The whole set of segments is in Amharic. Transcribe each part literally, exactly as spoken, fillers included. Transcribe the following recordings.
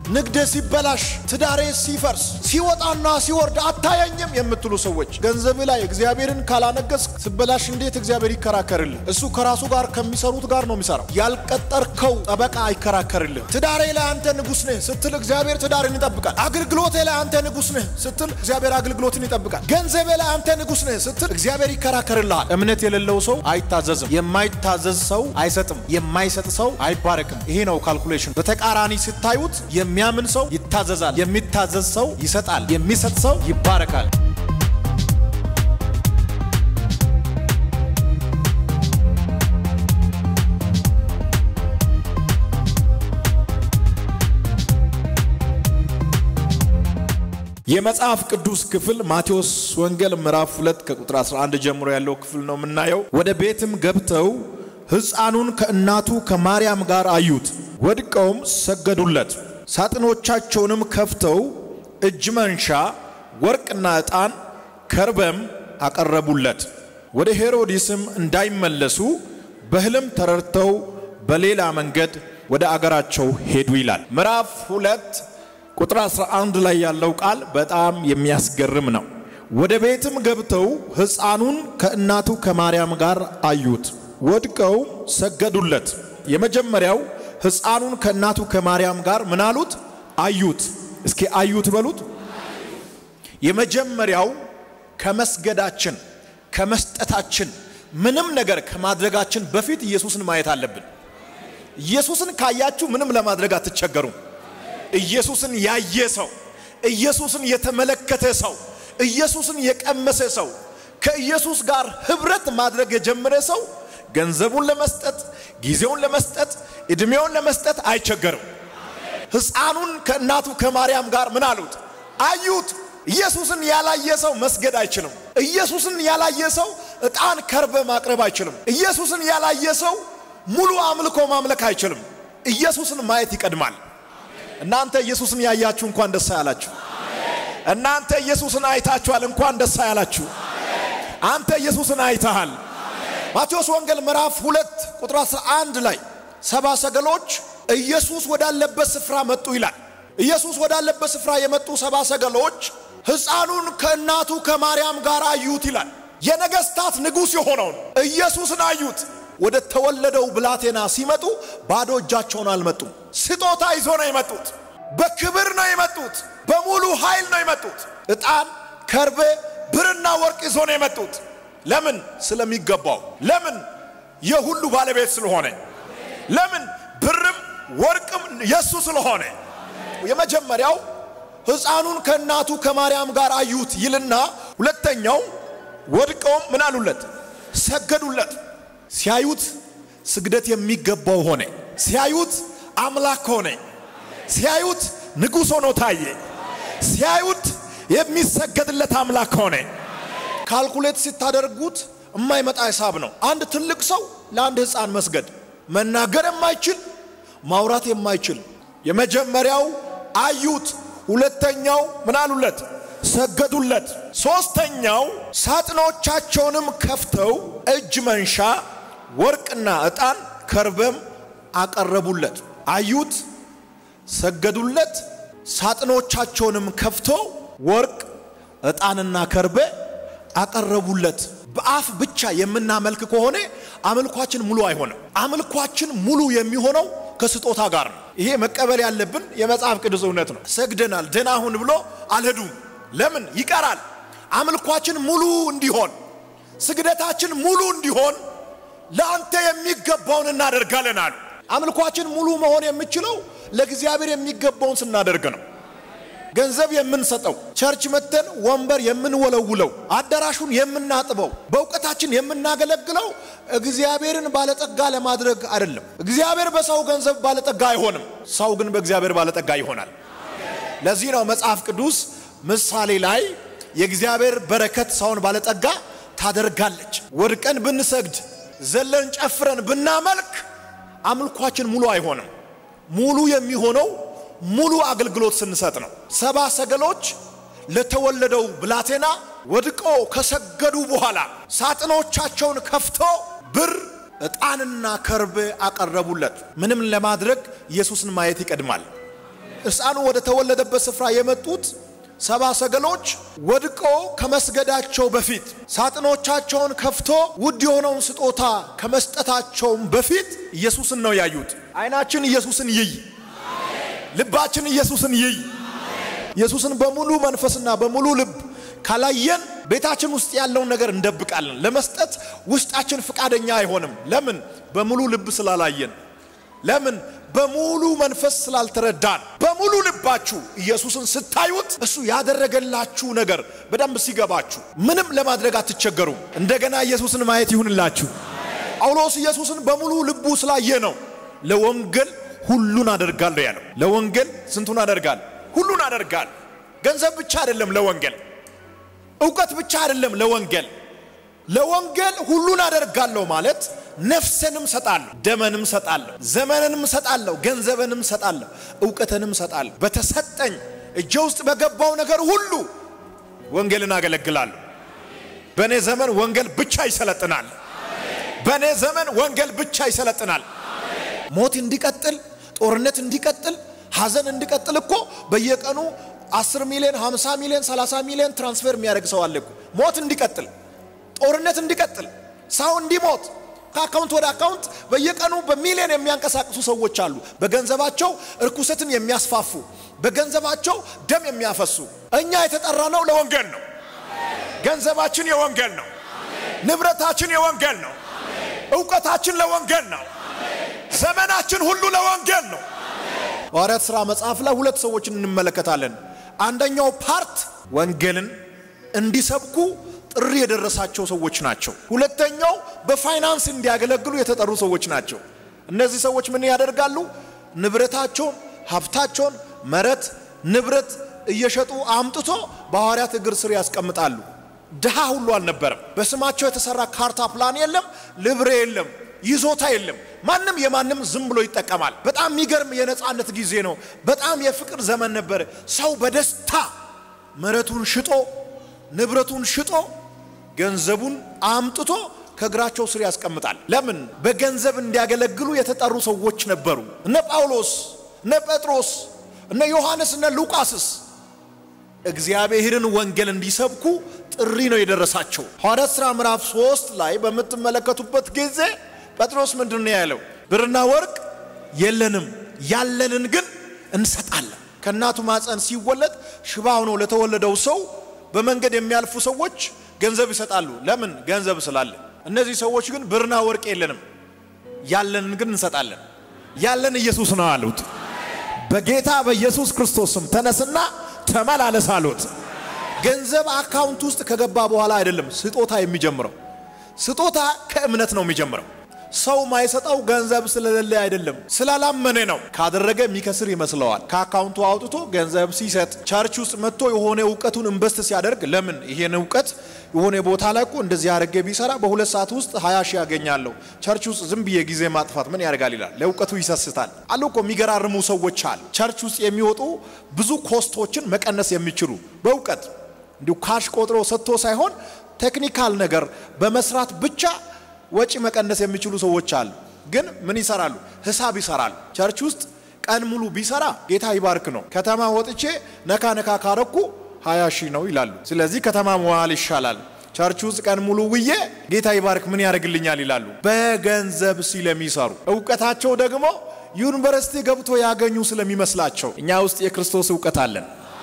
ንግዴ ሲበላሽ ትዳሬ ሲፈርስ ሲወጣና ሲወርድ አታየኝም የምትሉ ሰዎች ገንዘብ ላይ እግዚአብሔርን ካላነገስ ሲበላሽ እንዴት እግዚአብሔር ይከራከርልህ? እሱ ከራሱ ጋር ከሚሰሩት ጋር ነው የሚሰራው። ያልቀጠርከው ጠበቃ አይከራከርልህ። ትዳሬ ላይ አንተ ንጉስ ነህ ስትል እግዚአብሔር ትዳርን ይጠብቃል። አገልግሎቴ ላይ አንተ ንጉስ ነህ ስትል እግዚአብሔር አገልግሎትን ይጠብቃል። ገንዘቤ ላይ አንተ ንጉስ ነህ ስትል እግዚአብሔር ይከራከርልሃል። እምነት የሌለው ሰው አይታዘዝም። የማይታዘዝ ሰው አይሰጥም። የማይሰጥ ሰው አይባረክም። ይሄ ነው ካልኩሌሽን። በተቃራኒ ሲታዩት የሚያምን ሰው ይታዘዛል። የሚታዘዝ ሰው ይሰጣል። የሚሰጥ ሰው ይባረካል። የመጽሐፍ ቅዱስ ክፍል ማቴዎስ ወንጌል ምዕራፍ ሁለት ከቁጥር አስራ አንድ ጀምሮ ያለው ክፍል ነው የምናየው። ወደ ቤትም ገብተው ሕፃኑን ከእናቱ ከማርያም ጋር አዩት። ወድቀውም ሰገዱለት። ሳጥኖቻቸውንም ከፍተው እጅ መንሻ ወርቅና ዕጣን ከርቤም አቀረቡለት። ወደ ሄሮድስም እንዳይመለሱ በሕልም ተረድተው በሌላ መንገድ ወደ አገራቸው ሄዱ ይላል። ምዕራፍ ሁለት ቁጥር አስራ አንድ ላይ ያለው ቃል በጣም የሚያስገርም ነው። ወደ ቤትም ገብተው ሕፃኑን ከእናቱ ከማርያም ጋር አዩት። ወድቀው ሰገዱለት። የመጀመሪያው ሕፃኑን ከእናቱ ከማርያም ጋር ምን አሉት? አዩት። እስኪ አዩት በሉት። የመጀመሪያው ከመስገዳችን ከመስጠታችን ምንም ነገር ከማድረጋችን በፊት ኢየሱስን ማየት አለብን። ኢየሱስን ካያችሁ ምንም ለማድረግ አትቸገሩም። ኢየሱስን ያየ ሰው፣ ኢየሱስን የተመለከተ ሰው፣ ኢየሱስን የቀመሰ ሰው፣ ከኢየሱስ ጋር ህብረት ማድረግ የጀመረ ሰው ገንዘቡን ለመስጠት፣ ጊዜውን ለመስጠት፣ እድሜውን ለመስጠት አይቸገርም። ሕፃኑን ከእናቱ ከማርያም ጋር ምን አሉት? አዩት። ኢየሱስን ያላየ ሰው መስገድ አይችልም። ኢየሱስን ያላየ ሰው ዕጣን ከርቤ ማቅረብ አይችልም። ኢየሱስን ያላየ ሰው ሙሉ አምልኮ ማምለክ አይችልም። ኢየሱስን ማየት ይቀድማል። እናንተ ኢየሱስን ያያችሁ እንኳን ደስ ያላችሁ። እናንተ ኢየሱስን አይታችኋል እንኳን ደስ ያላችሁ። አንተ ኢየሱስን አይተሃል። ማቴዎስ ወንጌል ምዕራፍ ሁለት ቁጥር አስራ አንድ ላይ ሰባ ሰገሎች ኢየሱስ ወዳለበት ስፍራ መጡ ይላል። ኢየሱስ ወዳለበት ስፍራ የመጡ ሰባ ሰገሎች ሕፃኑን ከእናቱ ከማርያም ጋር አዩት ይላል። የነገስታት ንጉስ የሆነውን ኢየሱስን አዩት። ወደ ተወለደው ብላቴና ሲመጡ ባዶ እጃቸውን አልመጡም። ስጦታ ይዞ ነው የመጡት። በክብር ነው የመጡት። በሙሉ ኃይል ነው የመጡት። ዕጣን ከርቤ ብርና ወርቅ ይዞ ነው የመጡት። ለምን? ስለሚገባው። ለምን? የሁሉ ባለቤት ስለሆነ። ለምን? ብርም ወርቅም የሱ ስለሆነ። የመጀመሪያው ሕፃኑን ከእናቱ ከማርያም ጋር አዩት ይልና ሁለተኛው ወድቀው ምን አሉለት? ሰገዱለት። ሲያዩት ስግደት የሚገባው ሆነ። ሲያዩት አምላክ ሆነ። ሲያዩት ንጉስ ሆኖ ታየ። ሲያዩት የሚሰገድለት አምላክ ሆነ። ካልኩሌት ሲታደርጉት የማይመጣ ሂሳብ ነው። አንድ ትልቅ ሰው ለአንድ ሕፃን መስገድ መናገር የማይችል ማውራት የማይችል የመጀመሪያው አዩት። ሁለተኛው ምን አሉለት? ሰገዱለት። ሶስተኛው ሳጥኖቻቸውንም ከፍተው እጅ መንሻ ወርቅና ዕጣን ከርቤም አቀረቡለት። አዩት፣ ሰገዱለት፣ ሳጥኖቻቸውንም ከፍተው ወርቅ ዕጣንና ከርቤ አቀረቡለት። በአፍ ብቻ የምናመልክ ከሆነ አምልኳችን ሙሉ አይሆንም። አምልኳችን ሙሉ የሚሆነው ከስጦታ ጋር ነው። ይሄ መቀበል ያለብን የመጽሐፍ ቅዱስ እውነት ነው። ሰግደናል ደህና ሁን ብሎ አልሄዱም። ለምን? ይቀራል። አምልኳችን ሙሉ እንዲሆን፣ ስግደታችን ሙሉ እንዲሆን ለአንተ የሚገባውን እናደርጋለን አሉ። አምልኳችን ሙሉ መሆን የሚችለው ለእግዚአብሔር የሚገባውን ስናደርግ ነው። ገንዘብ የምንሰጠው፣ ቸርች መተን ወንበር የምንወለውለው፣ አዳራሹን የምናጥበው፣ በእውቀታችን የምናገለግለው እግዚአብሔርን ባለጠጋ ለማድረግ አይደለም። እግዚአብሔር በሰው ገንዘብ ባለጠጋ አይሆንም። ሰው ግን በእግዚአብሔር ባለጠጋ ይሆናል። ለዚህ ነው መጽሐፍ ቅዱስ ምሳሌ ላይ የእግዚአብሔር በረከት ሰውን ባለጠጋ ታደርጋለች። ወድቀን ብንሰግድ ዘለን ጨፍረን ብናመልክ አምልኳችን ሙሉ አይሆንም። ሙሉ የሚሆነው ሙሉ አገልግሎት ስንሰጥ ነው። ሰባ ሰገሎች ለተወለደው ብላቴና ወድቆ ከሰገዱ በኋላ ሳጥኖቻቸውን ከፍተው ብር ዕጣንና ከርቤ አቀረቡለት። ምንም ለማድረግ ኢየሱስን ማየት ይቀድማል። ሕፃኑ ወደ ተወለደበት ስፍራ የመጡት ሰባ ሰገሎች ወድቀው ከመስገዳቸው በፊት ሳጥኖቻቸውን ከፍቶ ውድ የሆነውን ስጦታ ከመስጠታቸው በፊት ኢየሱስን ነው ያዩት። አይናችን ኢየሱስን ይይ፣ ልባችን ኢየሱስን ይይ። ኢየሱስን በሙሉ መንፈስና በሙሉ ልብ ካላየን ቤታችን ውስጥ ያለውን ነገር እንደብቃለን። ለመስጠት ውስጣችን ፍቃደኛ አይሆንም። ለምን? በሙሉ ልብ ስላላየን። ለምን? በሙሉ መንፈስ ስላልተረዳን። በሙሉ ልባችሁ ኢየሱስን ስታዩት እሱ ያደረገላችሁ ነገር በደንብ ሲገባችሁ ምንም ለማድረግ አትቸገሩም። እንደገና ኢየሱስን ማየት ይሁንላችሁ። ጳውሎስ ኢየሱስን በሙሉ ልቡ ስላየ ነው ለወንጌል ሁሉን አደርጋለሁ ያለው። ለወንጌል ስንቱን አደርጋለሁ? ሁሉን አደርጋለሁ። ገንዘብ ብቻ አይደለም ለወንጌል፣ ዕውቀት ብቻ አይደለም ለወንጌል። ለወንጌል ሁሉን አደርጋለሁ ማለት ነፍስንም ሰጣለሁ፣ ደመንም ሰጣለሁ፣ ዘመንንም ሰጣለሁ፣ ገንዘብንም ሰጣለሁ፣ ዕውቀትንም ሰጣለሁ። በተሰጠኝ እጄ ውስጥ በገባው ነገር ሁሉ ወንጌልን አገለግላለሁ። በኔ ዘመን ወንጌል ብቻ ይሰለጥናል። በኔ ዘመን ወንጌል ብቻ ይሰለጥናል። ሞት እንዲቀጥል፣ ጦርነት እንዲቀጥል፣ ሐዘን እንዲቀጥል እኮ በየቀኑ አስር ሚሊዮን ሃምሳ ሚሊዮን ሰላሳ ሚሊዮን ትራንስፈር የሚያደርግ ሰው አለ እኮ። ሞት እንዲቀጥል፣ ጦርነት እንዲቀጥል፣ ሰው እንዲሞት ከአካውንት ወደ አካውንት በየቀኑ በሚሊዮን የሚያንቀሳቅሱ ሰዎች አሉ። በገንዘባቸው እርኩሰትን የሚያስፋፉ፣ በገንዘባቸው ደም የሚያፈሱ። እኛ የተጠራነው ለወንጌል ነው። ገንዘባችን የወንጌል ነው። ንብረታችን የወንጌል ነው። ዕውቀታችን ለወንጌል ነው። ዘመናችን ሁሉ ለወንጌል ነው። ሐዋርያት ሥራ መጽሐፍ ላይ ሁለት ሰዎችን እንመለከታለን። አንደኛው ፓርት ወንጌልን እንዲሰብኩ ጥሪ የደረሳቸው ሰዎች ናቸው። ሁለተኛው በፋይናንስ እንዲያገለግሉ የተጠሩ ሰዎች ናቸው። እነዚህ ሰዎች ምን ያደርጋሉ? ንብረታቸውን፣ ሀብታቸውን፣ መሬት ንብረት እየሸጡ አምጥቶ በሐዋርያት እግር ስር ያስቀምጣሉ። ድሃ ሁሉ አልነበረም። በስማቸው የተሰራ ካርታ ፕላን የለም፣ ልብሬ የለም፣ ይዞታ የለም። ማንም የማንም ዝም ብሎ ይጠቀማል። በጣም የሚገርም የነጻነት ጊዜ ነው። በጣም የፍቅር ዘመን ነበር። ሰው በደስታ መሬቱን ሽጦ ንብረቱን ሽጦ ገንዘቡን አምጥቶ ከግራቸው ስር ያስቀምጣል። ለምን? በገንዘብ እንዲያገለግሉ የተጠሩ ሰዎች ነበሩ። እነ ጳውሎስ፣ እነ ጴጥሮስ፣ እነ ዮሐንስ፣ እነ ሉቃስስ እግዚአብሔርን ወንጌል እንዲሰብኩ ጥሪ ነው የደረሳቸው። ሐዋርያት ሥራ ምዕራፍ ሶስት ላይ በመተመለከቱበት ጊዜ ጴጥሮስ ምንድነው ያለው? ብርና ወርቅ የለንም፣ ያለንን ግን እንሰጣለን። ከናቱ ማፀን ሲወለድ ሽባ ሆኖ ለተወለደው ሰው በመንገድ የሚያልፉ ሰዎች ገንዘብ ይሰጣሉ። ለምን? ገንዘብ ስላለ። እነዚህ ሰዎች ግን ብርና ወርቅ የለንም፣ ያለንን ግን እንሰጣለን። ያለን ኢየሱስ ነው አሉት። በጌታ በኢየሱስ ክርስቶስም ተነስና ተመላለስ አሉት። ገንዘብ አካውንት ውስጥ ከገባ በኋላ አይደለም ስጦታ የሚጀምረው። ስጦታ ከእምነት ነው የሚጀምረው። ሰው ማይሰጣው ገንዘብ ስለሌለ አይደለም፣ ስላላመነ ነው። ካደረገ የሚከስር ይመስለዋል። ከአካውንቱ አውጥቶ ገንዘብ ሲሰጥ ቸርች ውስጥ መጥቶ የሆነ ዕውቀቱን ኢንቨስት ሲያደርግ ለምን ይሄን ዕውቀት የሆነ ቦታ ላይ እኮ እንደዚህ አድርጌ ቢሰራ በሁለት ሰዓት ውስጥ ሃያ ሺህ ያገኛለሁ፣ ቸርች ውስጥ ዝም ብዬ ጊዜ ማጥፋት ምን ያደርጋል ይላል። ለዕውቀቱ ይሰስታል። አሉ እኮ የሚገራርሙ ሰዎች አሉ። ቸርች ውስጥ የሚወጡ ብዙ ኮስቶችን መቀነስ የሚችሉ በዕውቀት እንዲሁ ካሽ ቆጥሮ ሰጥቶ ሳይሆን ቴክኒካል ነገር በመስራት ብቻ ወጪ መቀነስ የሚችሉ ሰዎች አሉ። ግን ምን ይሰራሉ? ሂሳብ ይሰራሉ። ቸርች ውስጥ ቀን ሙሉ ቢሰራ ጌታ ይባርክ ነው። ከተማ ወጥቼ ነካ ነካ ካረኩ ሃያ ሺህ ነው ይላሉ። ስለዚህ ከተማ መዋል ይሻላል። ቸርች ውስጥ ቀን ሙሉ ውዬ ጌታ ይባርክ ምን ያደርግልኛል ይላሉ። በገንዘብ ስለሚሰሩ ዕውቀታቸው ደግሞ ዩኒቨርሲቲ ገብቶ ያገኙ ስለሚመስላቸው። እኛ ውስጥ የክርስቶስ ዕውቀት አለን።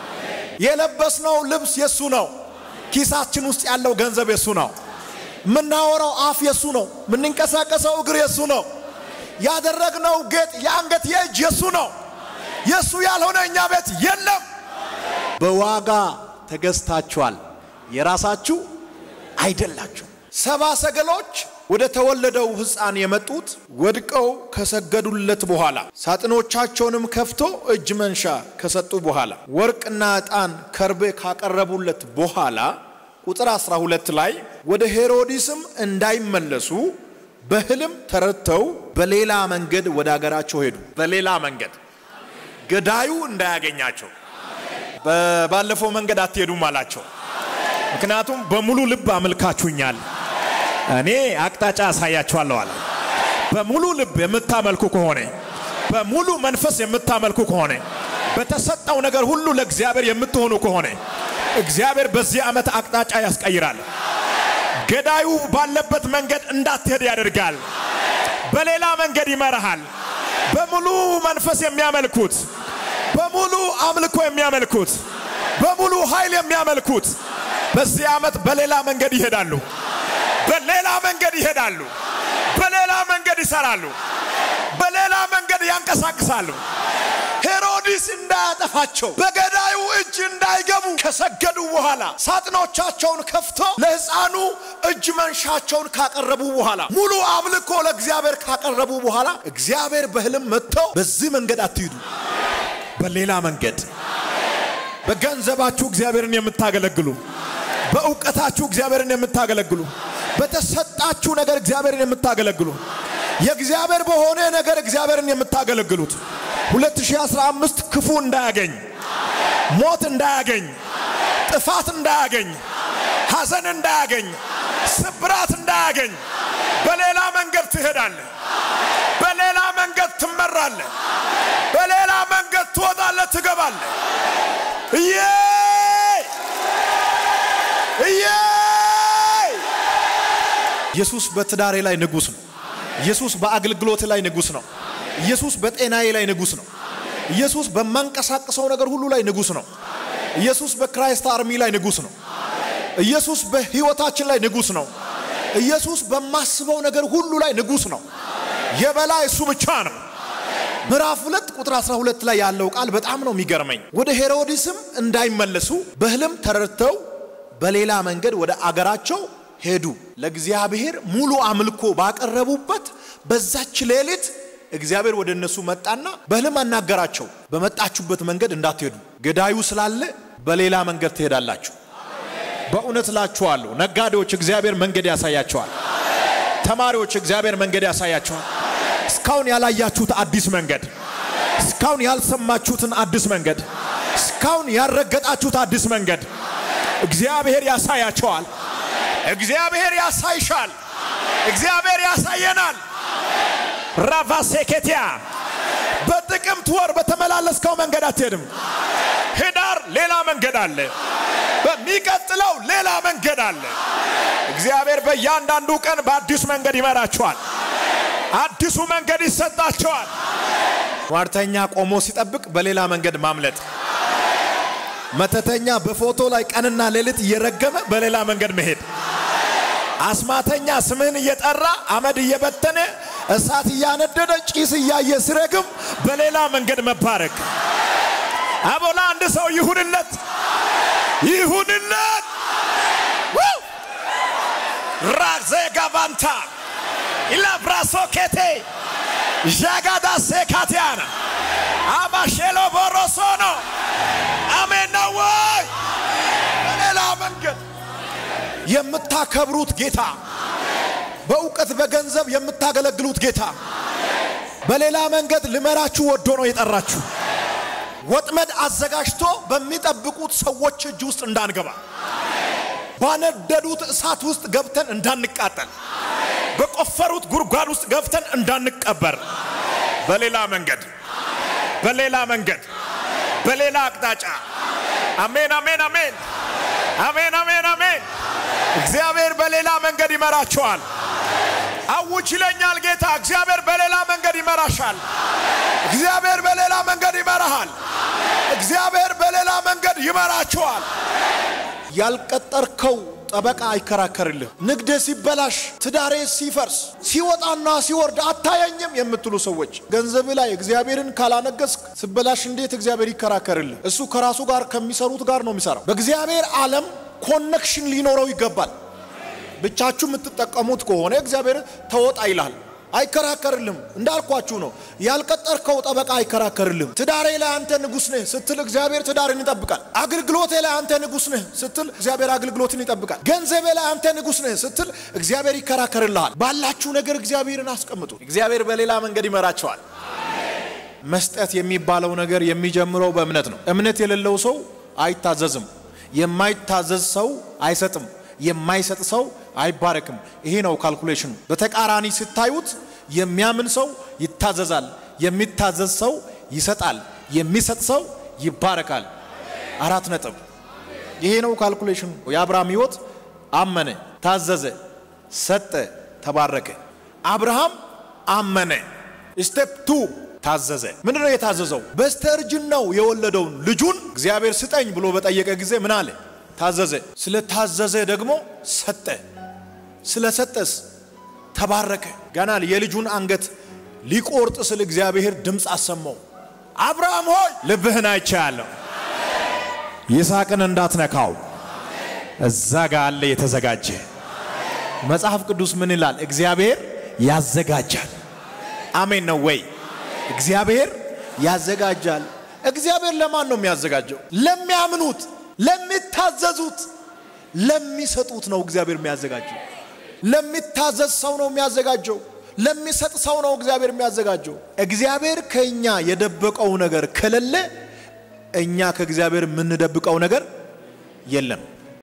የለበስነው ልብስ የሱ ነው። ኪሳችን ውስጥ ያለው ገንዘብ የሱ ነው። ምናወራው አፍ የሱ ነው። ምንንቀሳቀሰው እግር የሱ ነው። ያደረግነው ጌጥ የአንገት የእጅ የሱ ነው። የሱ ያልሆነ እኛ ቤት የለም። በዋጋ ተገዝታችኋል፣ የራሳችሁ አይደላችሁ። ሰባ ሰገሎች ወደ ተወለደው ሕፃን የመጡት ወድቀው ከሰገዱለት በኋላ ሳጥኖቻቸውንም ከፍቶ እጅ መንሻ ከሰጡ በኋላ ወርቅና ዕጣን ከርቤ ካቀረቡለት በኋላ ቁጥር አስራ ሁለት ላይ ወደ ሄሮድስም እንዳይመለሱ በህልም ተረተው በሌላ መንገድ ወደ አገራቸው ሄዱ። በሌላ መንገድ ገዳዩ እንዳያገኛቸው ባለፈው መንገድ አትሄዱም አላቸው። ምክንያቱም በሙሉ ልብ አመልካችሁኛል፣ እኔ አቅጣጫ አሳያችኋለሁ አለ። በሙሉ ልብ የምታመልኩ ከሆነ፣ በሙሉ መንፈስ የምታመልኩ ከሆነ፣ በተሰጠው ነገር ሁሉ ለእግዚአብሔር የምትሆኑ ከሆነ እግዚአብሔር በዚህ ዓመት አቅጣጫ ያስቀይራል። ገዳዩ ባለበት መንገድ እንዳትሄድ ያደርጋል። በሌላ መንገድ ይመራሃል። በሙሉ መንፈስ የሚያመልኩት በሙሉ አምልኮ የሚያመልኩት በሙሉ ኃይል የሚያመልኩት በዚህ ዓመት በሌላ መንገድ ይሄዳሉ። በሌላ መንገድ ይሄዳሉ። በሌላ መንገድ ይሰራሉ። በሌላ መንገድ ያንቀሳቅሳሉ። ሄሮድስ እንዳያጠፋቸው በገዳዩ እጅ እንዳይገቡ ከሰገዱ በኋላ ሳጥኖቻቸውን ከፍቶ ለሕፃኑ እጅ መንሻቸውን ካቀረቡ በኋላ ሙሉ አምልኮ ለእግዚአብሔር ካቀረቡ በኋላ እግዚአብሔር በህልም መጥቶ በዚህ መንገድ አትሂዱ፣ በሌላ መንገድ በገንዘባችሁ እግዚአብሔርን የምታገለግሉ፣ በእውቀታችሁ እግዚአብሔርን የምታገለግሉ፣ በተሰጣችሁ ነገር እግዚአብሔርን የምታገለግሉ፣ የእግዚአብሔር በሆነ ነገር እግዚአብሔርን የምታገለግሉት ሁለት ሺህ አስራ አምስት ክፉ እንዳያገኝ፣ ሞት እንዳያገኝ፣ ጥፋት እንዳያገኝ፣ ሐዘን እንዳያገኝ፣ ስብራት እንዳያገኝ በሌላ መንገድ ትሄዳለህ። በሌላ መንገድ ትመራለህ። በሌላ መንገድ ትወጣለህ፣ ትገባለህ። ኢየ ኢየ ኢየሱስ በትዳሬ ላይ ንጉስ ነው። ኢየሱስ በአገልግሎት ላይ ንጉስ ነው። ኢየሱስ በጤናዬ ላይ ንጉስ ነው። ኢየሱስ በማንቀሳቀሰው ነገር ሁሉ ላይ ንጉስ ነው። ኢየሱስ በክራይስት አርሚ ላይ ንጉስ ነው። ኢየሱስ በህይወታችን ላይ ንጉስ ነው። ኢየሱስ በማስበው ነገር ሁሉ ላይ ንጉስ ነው። የበላይ እሱ ብቻ ነው። ምዕራፍ ሁለት ቁጥር አስራ ሁለት ላይ ያለው ቃል በጣም ነው የሚገርመኝ። ወደ ሄሮድስም እንዳይመለሱ በህልም ተረድተው በሌላ መንገድ ወደ አገራቸው ሄዱ። ለእግዚአብሔር ሙሉ አምልኮ ባቀረቡበት በዛች ሌሊት እግዚአብሔር ወደ እነሱ መጣና በህልም አናገራቸው። በመጣችሁበት መንገድ እንዳትሄዱ፣ ገዳዩ ስላለ በሌላ መንገድ ትሄዳላችሁ። በእውነት እላችኋለሁ ነጋዴዎች እግዚአብሔር መንገድ ያሳያቸዋል። ተማሪዎች እግዚአብሔር መንገድ ያሳያቸዋል። እስካሁን ያላያችሁት አዲስ መንገድ፣ እስካሁን ያልሰማችሁትን አዲስ መንገድ፣ እስካሁን ያረገጣችሁት አዲስ መንገድ እግዚአብሔር ያሳያቸዋል። እግዚአብሔር ያሳይሻል። እግዚአብሔር ያሳየናል። ራቫሴኬቲያ በጥቅምት ወር በተመላለስከው መንገድ አትሄድም። ህዳር ሌላ መንገድ አለ። በሚቀጥለው ሌላ መንገድ አለ። እግዚአብሔር በእያንዳንዱ ቀን በአዲስ መንገድ ይመራቸዋል። አዲሱ መንገድ ይሰጣቸዋል። ሟርተኛ ቆሞ ሲጠብቅ በሌላ መንገድ ማምለጥ፣ መተተኛ በፎቶ ላይ ቀንና ሌሊት እየረገመ በሌላ መንገድ መሄድ፣ አስማተኛ ስምህን እየጠራ አመድ እየበተነ እሳት እያነደደ ጭስ እያየ ሲረግም በሌላ መንገድ መባረክ። አቦላ አንድ ሰው ይሁንለት ይሁንለት። ራዘጋባንታ ኢላብራሶኬቴ ጃጋዳ ሴካቲያና አባሼሎ ቦሮሶኖ አሜን ነው ወይ? በሌላ መንገድ የምታከብሩት ጌታ፣ በእውቀት በገንዘብ የምታገለግሉት ጌታ በሌላ መንገድ ልመራችሁ ወዶ ነው የጠራችሁ። ወጥመድ አዘጋጅቶ በሚጠብቁት ሰዎች እጅ ውስጥ እንዳንገባ፣ ባነደዱት እሳት ውስጥ ገብተን እንዳንቃጠል፣ በቆፈሩት ጉርጓድ ውስጥ ገብተን እንዳንቀበር በሌላ መንገድ በሌላ መንገድ በሌላ አቅጣጫ። አሜን አሜን አሜን አሜን አሜን አሜን። እግዚአብሔር በሌላ መንገድ ይመራቸዋል። አውጅ ይለኛል ጌታ። እግዚአብሔር በሌላ መንገድ ይመራሻል። እግዚአብሔር በሌላ መንገድ ይመራሃል። እግዚአብሔር በሌላ መንገድ ይመራቸዋል። ያልቀጠርከው ጠበቃ አይከራከርልህ። ንግድ ሲበላሽ፣ ትዳሬ ሲፈርስ፣ ሲወጣና ሲወርድ አታየኝም የምትሉ ሰዎች ገንዘብ ላይ እግዚአብሔርን ካላነገስክ ሲበላሽ እንዴት እግዚአብሔር ይከራከርልህ? እሱ ከራሱ ጋር ከሚሰሩት ጋር ነው የሚሰራው። በእግዚአብሔር ዓለም ኮኔክሽን ሊኖረው ይገባል። ብቻችሁ የምትጠቀሙት ከሆነ እግዚአብሔር ተወጣ ይላል። አይከራከርልም። እንዳልኳችሁ ነው። ያልቀጠርከው ጠበቃ አይከራከርልም። ትዳሬ ላይ አንተ ንጉስ ነህ ስትል እግዚአብሔር ትዳርን ይጠብቃል። አገልግሎቴ ላይ አንተ ንጉስ ነህ ስትል እግዚአብሔር አገልግሎትን ይጠብቃል። ገንዘቤ ላይ አንተ ንጉስ ነህ ስትል እግዚአብሔር ይከራከርልሃል። ባላችሁ ነገር እግዚአብሔርን አስቀምጡ። እግዚአብሔር በሌላ መንገድ ይመራቸዋል። መስጠት የሚባለው ነገር የሚጀምረው በእምነት ነው። እምነት የሌለው ሰው አይታዘዝም። የማይታዘዝ ሰው አይሰጥም። የማይሰጥ ሰው አይባረክም። ይሄ ነው ካልኩሌሽኑ። በተቃራኒ ስታዩት የሚያምን ሰው ይታዘዛል፣ የሚታዘዝ ሰው ይሰጣል፣ የሚሰጥ ሰው ይባረካል። አራት ነጥብ። ይሄ ነው ካልኩሌሽኑ። የአብርሃም ሕይወት አመነ፣ ታዘዘ፣ ሰጠ፣ ተባረከ። አብርሃም አመነ። ስቴፕ ቱ ታዘዘ። ምንድነው የታዘዘው? በስተርጅናው የወለደውን ልጁን እግዚአብሔር ስጠኝ ብሎ በጠየቀ ጊዜ ምን አለ? ታዘዘ። ስለ ታዘዘ ደግሞ ሰጠ። ስለ ሰጠስ ተባረከ። ገና የልጁን አንገት ሊቆርጥ ስለ እግዚአብሔር ድምጽ አሰማው። አብርሃም ሆይ ልብህን አይቻለሁ፣ ይስሐቅን እንዳትነካው እዛ ጋር አለ የተዘጋጀ። መጽሐፍ ቅዱስ ምን ይላል? እግዚአብሔር ያዘጋጃል። አሜን ነው ወይ? እግዚአብሔር ያዘጋጃል። እግዚአብሔር ለማን ነው የሚያዘጋጀው? ለሚያምኑት፣ ለሚታዘዙት፣ ለሚሰጡት ነው እግዚአብሔር የሚያዘጋጀው። ለሚታዘዝ ሰው ነው የሚያዘጋጀው። ለሚሰጥ ሰው ነው እግዚአብሔር የሚያዘጋጀው። እግዚአብሔር ከኛ የደበቀው ነገር ከሌለ እኛ ከእግዚአብሔር ምን ደብቀው ነገር የለም።